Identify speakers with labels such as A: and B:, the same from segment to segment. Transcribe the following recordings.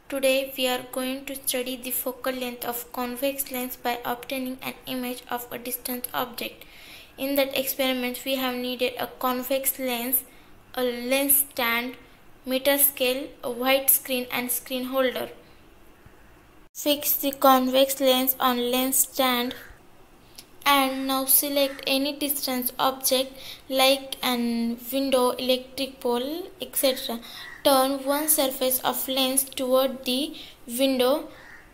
A: Today we are going to study the focal length of convex lens by obtaining an image of a distant object. In that experiment we have needed a convex lens, a lens stand, meter scale, a white screen and screen holder. Fix the convex lens on lens stand and now select any distance object like an window, electric pole, etc. Turn one surface of lens toward the window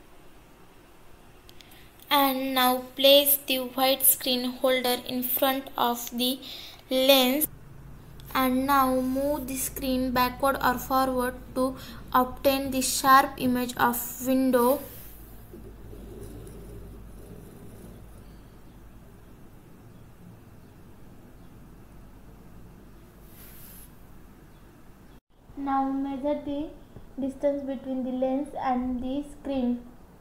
A: and now place the white screen holder in front of the lens and now move the screen backward or forward to obtain the sharp image of window. Now measure the distance between the lens and the screen.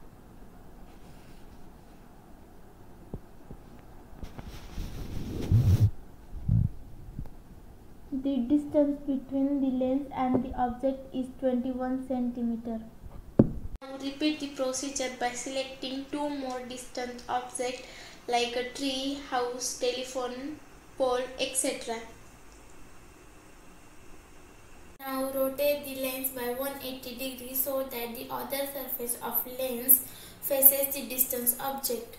A: The distance between the lens and the object is 21 cm. Now repeat the procedure by selecting two more distant objects like a tree, house, telephone pole, etc. Now rotate the lens by 180 degrees so that the other surface of lens faces the distant object.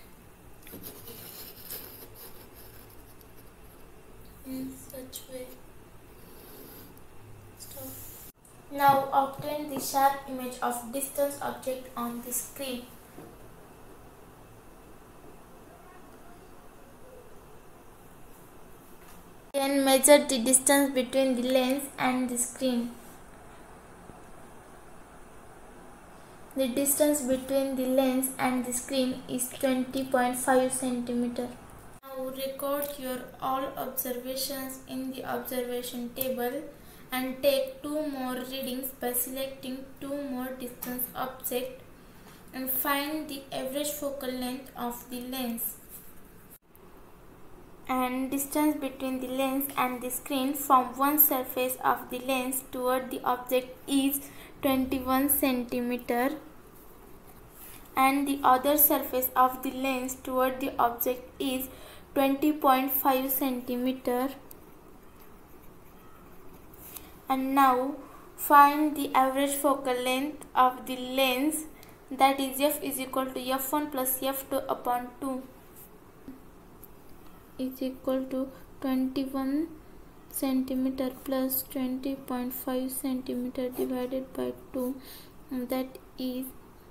A: In such way. Stop. Now obtain the sharp image of distant object on the screen. Then measure the distance between the lens and the screen. The distance between the lens and the screen is 20.5 cm. Now record your all observations in the observation table and take two more readings by selecting two more distance objects and find the average focal length of the lens. And distance between the lens and the screen from one surface of the lens toward the object is 21 cm and the other surface of the lens toward the object is 20.5 cm. And now find the average focal length of the lens, that is f is equal to f1 plus f2 upon 2 is equal to 21 cm plus 20.5 cm divided by 2, and that is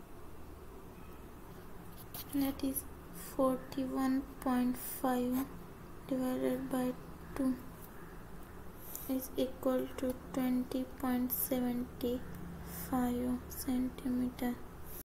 A: 41.5 divided by 2 is equal to 20.75 cm.